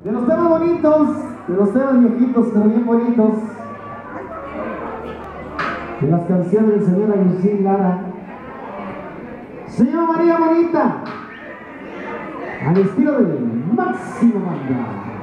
De los temas bonitos, de los temas viejitos, pero bien bonitos, de las canciones del señor Agustín Lara, se llama María Bonita, al estilo de Máximo Banda.